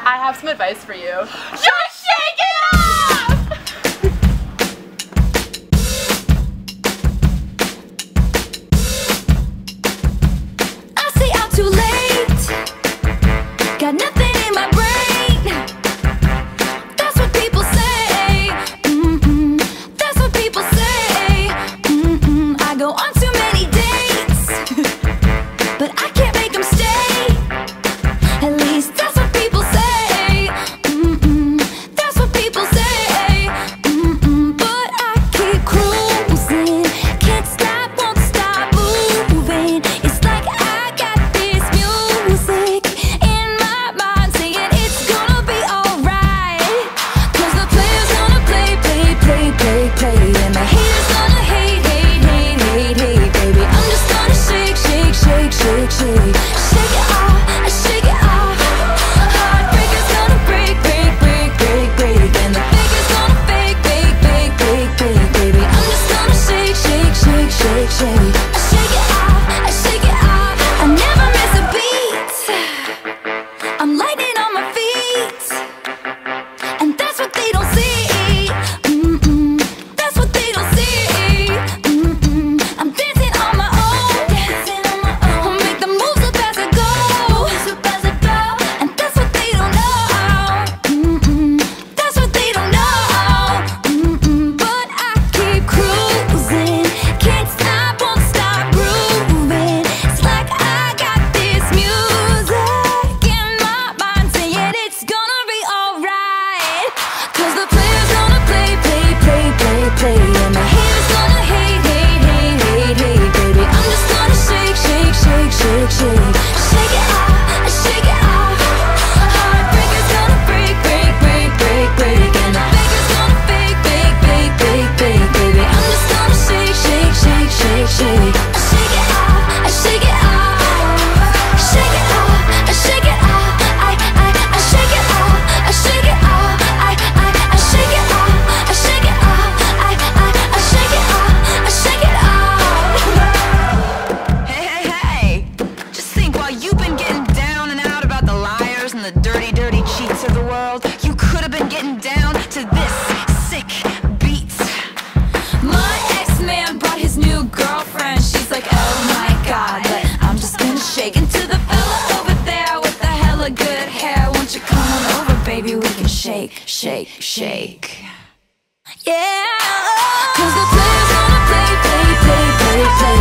I have some advice for you. Just shake it off! I stay out too late, got nothing in my brain. That's what people say. That's what people say. I go on too many dates, but I can't make them stay. At least that's what people say. That's what people say. But I keep cruising, can't stop, won't stop moving. It's like I got this music in my mind saying it's gonna be alright. 'Cause the player's gonna play, play, play, play, play, and the haters gonna hate, hate, hate, hate, hate, baby. I'm just gonna shake, shake, shake, shake, shake. Shake it off, shake it off. Heartbreaker's gonna break, break, break, break, break, and the faker's gonna fake, fake, fake, fake, fake, baby. I'm just gonna shake, shake, shake, shake, shake. I shake it off, I shake it off. I never miss a beat. I'm lightning on my feet, and that's what they don't see. That's what they don't see. I'm dancing on my own, dancing on my own. Make the moves up as I go, and that's what they don't know. That's what they don't know. But I keep cruising, can't stop, won't stop grooving. It's like I got this music in my mind saying it's gonna be alright. 'Cause the player's gonna play, play, play, play, play, and the haters gonna hate, hate, hate, hate, hate, baby. I'm just gonna shake, shake, shake, shake, shake. Shake it off, shake it off. Heartbreaker's gonna break, break, break, break, break, and the faker's gonna fake, fake, fake, fake, fake, baby. I'm just gonna shake, shake, shake, shake, shake. Shake it off, shake it off. Shake it off, shake it off. I shake it off, shake it off. I shake it off, shake it off. I shake it off, shake it off. Hey, hey, hey! Just think, while you've been getting down and out about the liars and the dirty, dirty cheats of the world, you could have been getting down to this sick beat. My ex-man brought his new girlfriend. She's like, oh my god, but I'm just gonna shake into the fella over there with the hella good hair. Won't you come on over, baby? We can shake, shake, shake. Yeah, 'cause the player's gonna play, play, play, play, play.